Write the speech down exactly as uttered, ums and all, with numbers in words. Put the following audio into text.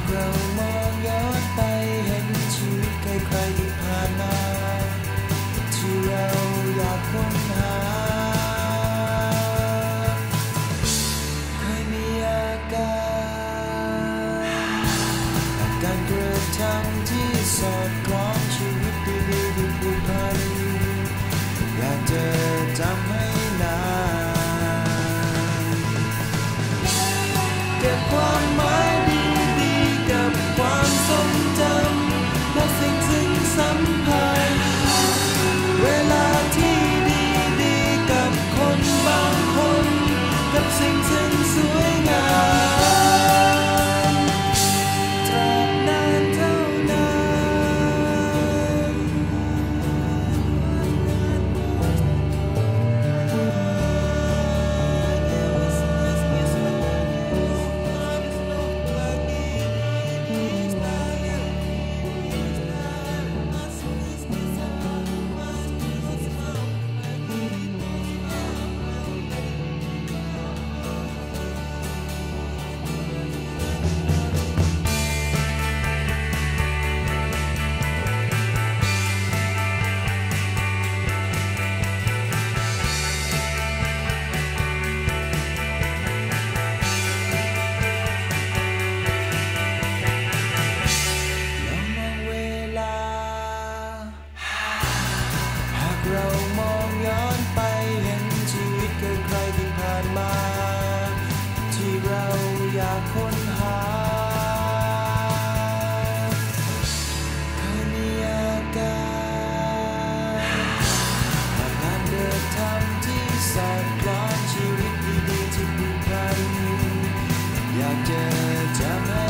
เรามองย้อนไปเห็นชีวิตใครๆที่ผ่านมาที่เราอยากค้นหาเคยมีอาการอาการกระทำที่สอดคล้องชีวิตดีๆที่ผูกพันอยากจะจำให้นานเก็บความหมายดีๆกับความทรงจำและสิ่งซึ่งสัมพันธ์เวลาที่ดีๆกับคนบางคนกับสิ่งซึ่งสวยงามตราบนานเท่านานเรามองย้อนไปเห็นชีวิตใครๆที่ผ่านมาที่เราอยากค้นหาเคยมีอาการอาการเดินทางที่สอดคล้องชีวิตดีๆที่ผูกพันอยากจะจำให้